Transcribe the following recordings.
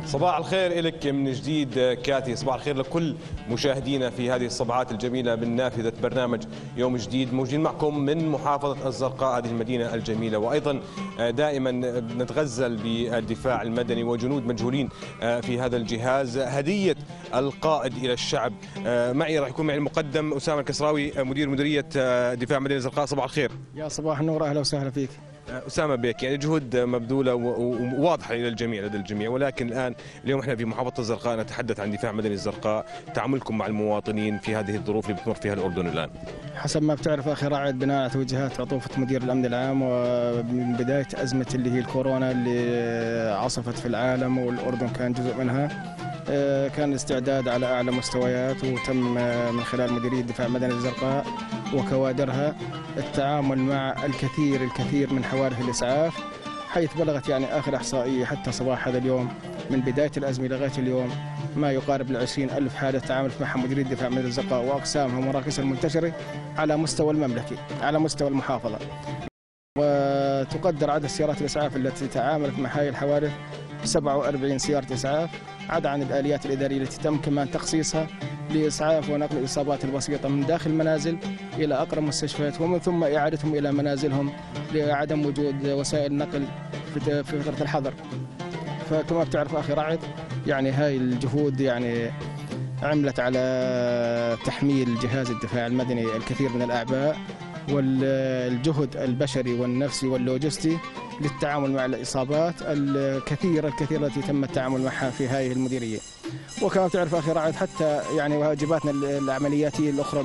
صباح الخير لك من جديد كاتي، صباح الخير لكل مشاهدينا في هذه الصباحات الجميلة من نافذة برنامج يوم جديد. موجودين معكم من محافظة الزرقاء، هذه المدينة الجميلة، وأيضا دائما نتغزل بالدفاع المدني وجنود مجهولين في هذا الجهاز. هدية القائد إلى الشعب. معي راح يكون معي المقدم أسامة الكسراوي، مديرية دفاع مدينة الزرقاء. صباح الخير. يا صباح النور، أهلا وسهلا فيك. أسامة بك، يعني جهود مبذولة وواضحة إلى الجميع لدى الجميع، ولكن اليوم احنا في محافظة الزرقاء نتحدث عن دفاع مدني الزرقاء، تعاملكم مع المواطنين في هذه الظروف اللي بتمر فيها الأردن الآن. حسب ما بتعرف أخي رائد، بناء على توجيهات عطوفة مدير الأمن العام ومن بداية أزمة اللي هي الكورونا اللي عصفت في العالم والأردن كان جزء منها، كان الاستعداد على أعلى مستويات، وتم من خلال مديرية دفاع مدني الزرقاء وكوادرها التعامل مع الكثير من حوادث الإسعاف، حيث بلغت يعني آخر إحصائية حتى صباح هذا اليوم من بداية الأزمة لغاية اليوم ما يقارب 20,000 حالة تعاملت معها مديرية دفاع مدني الزرقاء وأقسامها ومراكزها المنتشرة على مستوى المملكة، على مستوى المحافظة. وتقدر عدد سيارات الإسعاف التي تعاملت مع هذه الحوادث 47 سيارة إسعاف، عدا عن الآليات الإدارية التي تم كمان تخصيصها لإسعاف ونقل الإصابات البسيطة من داخل المنازل إلى أقرب مستشفيات، ومن ثم إعادتهم إلى منازلهم لعدم وجود وسائل نقل في فترة الحظر. فكما بتعرف أخي رعد، يعني هاي الجهود يعني عملت على تحميل جهاز الدفاع المدني الكثير من الأعباء والجهد البشري والنفسي واللوجستي للتعامل مع الإصابات الكثيرة التي تم التعامل معها في هذه المديرية. وكما تعرف أخي رعد، حتى يعني واجباتنا العملياتية الأخرى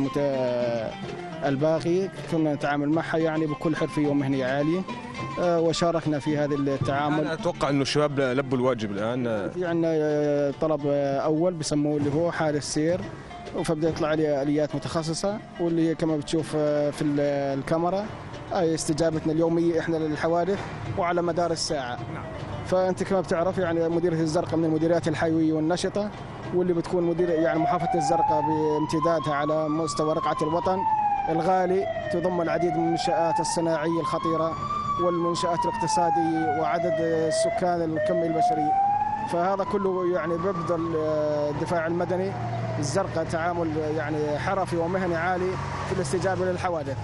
الباقية كنا نتعامل معها يعني بكل حرفية ومهنية عالية، وشاركنا في هذا التعامل. أنا أتوقع أنه الشباب لبوا الواجب الآن. في عندنا طلب أول بسموه اللي هو حادث سير، فبدأ يطلع عليه آليات متخصصة، واللي هي كما بتشوف في الكاميرا هاي استجابتنا اليومية إحنا للحوادث وعلى مدار الساعة. فأنت كما بتعرف يعني مديرية الزرقاء من المديريات الحيوية والنشطة، واللي بتكون مدير يعني محافظة الزرقاء بامتدادها على مستوى رقعة الوطن الغالي تضم العديد من المنشآت الصناعية الخطيرة والمنشآت الاقتصادية وعدد السكان الكمي البشري. فهذا كله يعني بيبذل الدفاع المدني الزرقاء تعامل يعني حرفي ومهني عالي في الاستجابة للحوادث.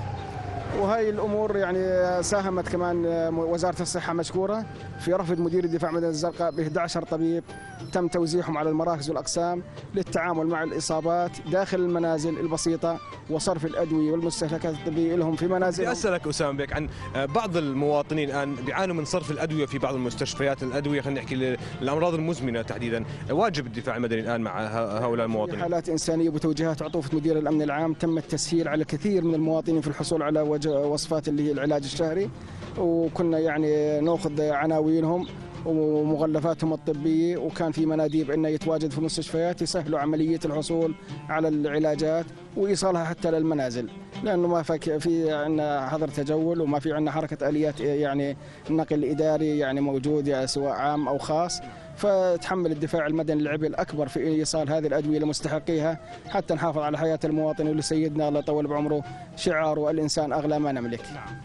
وهي الأمور يعني ساهمت كمان وزارة الصحة مشكورة في رفض مدير الدفاع مدني الزرقاء ب 11 طبيب تم توزيعهم على المراكز والأقسام للتعامل مع الإصابات داخل المنازل البسيطة وصرف الأدوية والمستهلكات الطبية لهم في منازلهم. أسألك أسامة بك عن بعض المواطنين الآن بيعانوا من صرف الأدوية في بعض المستشفيات، الأدوية خلينا نحكي الأمراض المزمنة تحديدا، واجب الدفاع المدني الآن مع هؤلاء المواطنين. حالات إنسانية وبتوجيهات عطوفة مدير الأمن العام تم التسهيل على كثير من المواطنين في الحصول على وصفات اللي هي العلاج الشهري، وكنا يعني ناخذ عناوينهم ومغلفاتهم الطبية، وكان في مناديب عندنا يتواجد في المستشفيات يسهلوا عملية الحصول على العلاجات وإيصالها حتى للمنازل، لأنه ما في عندنا حظر تجول وما في عندنا حركة آليات يعني النقل الإداري يعني موجود يعني سواء عام أو خاص. فتحمل الدفاع المدني العبء الأكبر في إيصال هذه الأدوية لمستحقيها حتى نحافظ على حياة المواطن، واللي سيدنا الله يطول بعمره شعاره الإنسان أغلى ما نملك.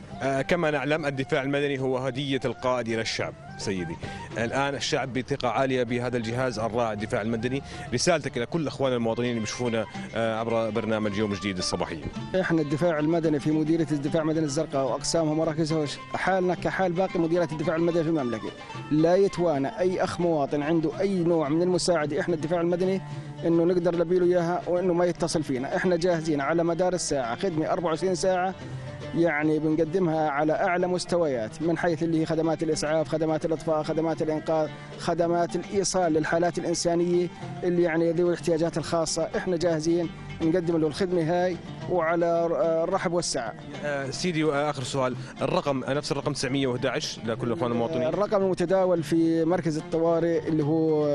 كما نعلم الدفاع المدني هو هدية القائد إلى الشعب سيدي. الآن الشعب بثقة عالية بهذا الجهاز الرائع الدفاع المدني، رسالتك إلى كل أخواننا المواطنين اللي بيشوفونا عبر برنامج يوم جديد الصباحية. إحنا الدفاع المدني في مديرية الدفاع المدني الزرقاء وأقسامها ومراكزها حالنا كحال باقي مديريات الدفاع المدني في المملكة. لا يتوانى أي أخ مواطن عنده أي نوع من المساعدة إحنا الدفاع المدني إنه نقدر نبيله إياها، وإنه ما يتصل فينا. إحنا جاهزين على مدار الساعة، خدمة 24 ساعة يعني بنقدمها على أعلى مستويات، من حيث اللي هي خدمات الإسعاف، خدمات الإطفاء، خدمات الإنقاذ، خدمات الإيصال للحالات الإنسانية اللي يعني ذوي الاحتياجات الخاصة. إحنا جاهزين نقدم له الخدمة هاي وعلى الرحب والسعة. سيدي آخر سؤال، الرقم نفس الرقم 911 لكل أخوان المواطنين؟ الرقم المتداول في مركز الطوارئ اللي هو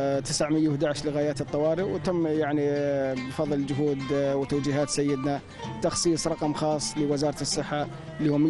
911 لغايات الطوارئ، وتم يعني بفضل جهود وتوجيهات سيدنا تخصيص رقم خاص لوزارة الصحة اللي هو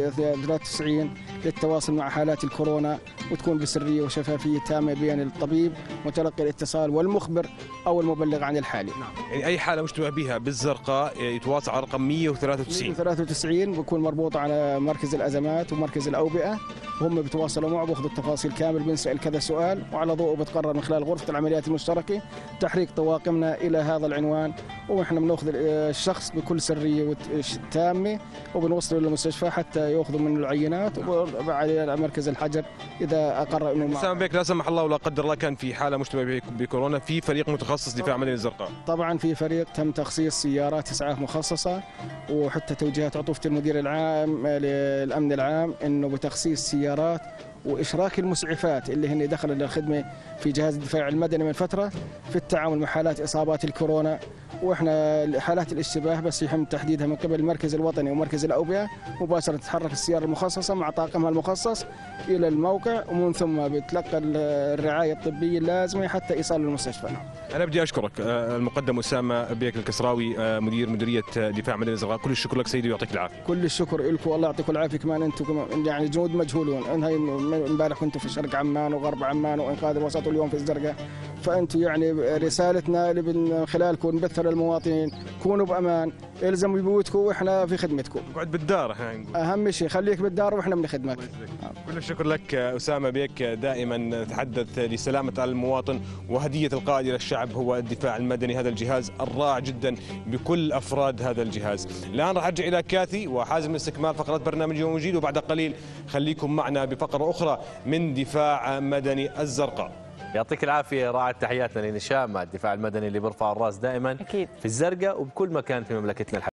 193 للتواصل مع حالات الكورونا، وتكون بسرية وشفافية تامة بين الطبيب متلقي الاتصال والمخبر أو المبلغ عن الحالة. يعني أي حالة مشتبه بها بالزرقاء يتواصل على رقم 193. 193 بكون مربوط على مركز الازمات ومركز الاوبئه، وهم بيتواصلوا معه بياخذوا التفاصيل كامل، بنسال كذا سؤال وعلى ضوءه بتقرر من خلال غرفه العمليات المشتركه تحريك طواقمنا الى هذا العنوان، واحنا بناخذ الشخص بكل سريه تامه وبنوصله للمستشفى حتى ياخذوا منه العينات وعلى مركز الحجر اذا اقر انه اسامه بيك، لا سمح الله ولا قدر الله كان في حاله مشتبه بكورونا، في فريق متخصص دفاع مدني الزرقاء؟ طبعا في فريق تم تخصيص سيارات اسعاف مخصصه، وحتى توجيهات عطوفه المدير العام للامن العام انه بتخصيص سيارات واشراك المسعفات اللي هن دخلوا للخدمه في جهاز الدفاع المدني من فتره في التعامل مع حالات اصابات الكورونا، واحنا حالات الاشتباه بس يتم تحديدها من قبل المركز الوطني ومركز الاوبئه، مباشره تتحرك السياره المخصصه مع طاقمها المخصص الى الموقع، ومن ثم بتلقى الرعايه الطبيه اللازمه حتى ايصال للمستشفى. انا بدي اشكرك المقدم اسامه بيك الكسراوي مدير مديريه دفاع مدني الزرقاء، كل الشكر لك سيدي ويعطيك العافيه. كل الشكر لكم والله يعطيكم العافيه، كمان انتم يعني جنود مجهولون، امبارح كنتوا في شرق عمان وغرب عمان وانقاذ الوسط واليوم في الزرقاء، فانتم يعني رسالتنا اللي من خلالكم نبثها للمواطنين، كونوا بامان، الزموا ببيوتكم واحنا في خدمتكم. اقعد بالدار اهم شيء خليك بالدار واحنا من خدمتك. كل الشكر لك اسامه بيك، دائما تحدث لسلامه المواطن، وهديه القائد الى الشعب هو الدفاع المدني، هذا الجهاز الرائع جدا بكل افراد هذا الجهاز. الان راح ارجع الى كاثي وحازم لاستكمال فقرات برنامج يوم جديد، وبعد قليل خليكم معنا بفقره اخرى من دفاع مدني الزرقاء. يعطيك العافيه، راعت تحياتنا لنشام الدفاع المدني اللي بيرفع الراس دائما أكيد في الزرقاء وبكل مكان في مملكتنا.